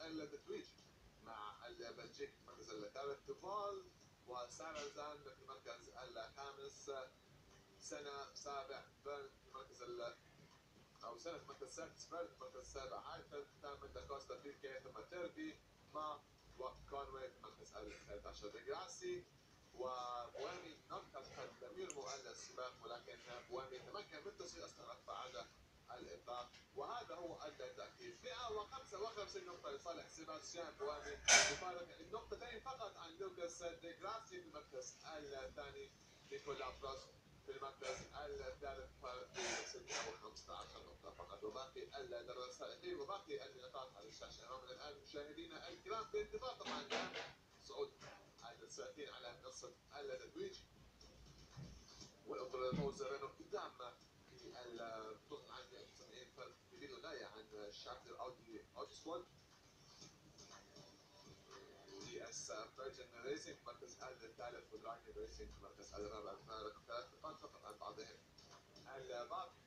التتويج مع البلجيكي في المركز الثالث، دوفال وسارازان في المركز الخامس، سنة سابع بيرن في المركز أو سنة في المركز السادس، بيرن في المركز السابع، هايفلد الثامن، داكوستا بيكي، ثم تيربي ما وكونوي في المركز الثالث عشر. ديجراسي وبوامي نقص تدميره السباق، ولكن بوامي تمكن من تصوير أصلا بعد الإطلاق، وهذا هو التأكيد. 155 نقطة لصالح سيباستيان بوامي بفارق النقطتين فقط عن لوكاس ديجراسي في المركز الثاني، نيكولا بروست في المركز الثالث فرق 15 نقطة فقط. وباقي الدرجة السائقين وباقي النقاط على الشاشة أمامنا الآن مشاهدينا الكرام، بانتظار طبعا صعود السائقين على منصة التتويج والأفضل الفوز رينو قدام في البطولة العام 170 فرق كبير للغاية عن شارتر أودي سكواد. GS فيرجن ريسنج في المركز الثالث، ودراجن ريسنج في المركز الرابع، فرق 3 نقاط فقط عن بعضهم البعض.